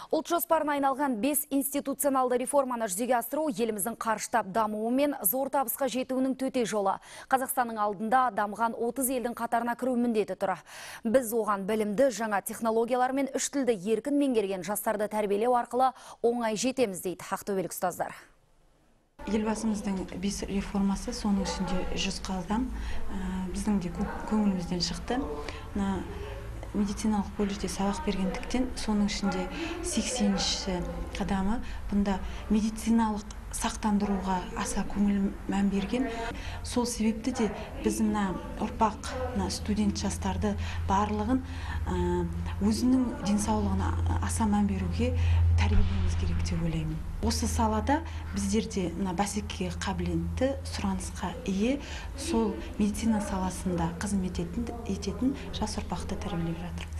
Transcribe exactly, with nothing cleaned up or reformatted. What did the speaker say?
Ұлт жоспарына айналған бес институционалды реформаны жүзеге асыру еліміздің қарыштап дамуы мен зор табысқа жетуінің төте жолы. Қазақстанның алдында дамыған отыз елдің қатарына кіру міндеті тұр. Біз оған білімді, жаңа технологиялар мен үш тілді еркін меңгерген жастарды тәрбиелеу арқылы оңай жетеміз дейді ақтөбелік ұстаздар. Елбасымыздың бес реформасы, соның ішінде жүз қадам біздің де көңілімізден шықты. Медициналық колледжде сабақ бергендіктен, соның ішінде сексенінші қадамы бұнда медициналық сақтандыруға аса көңіл мән берген. Сол себепті де біздің ұрпақ, студент жастарды барлығын өзінің денсаулығына аса мән беруге тәрбиелеуіміз керек деп ойлаймын. Осы салада біздерде бәсекеге қабілетті, сұранысқа ие, сол медицина саласында қызмет ететін жас ұрпақты тәрбиелеп жатыр.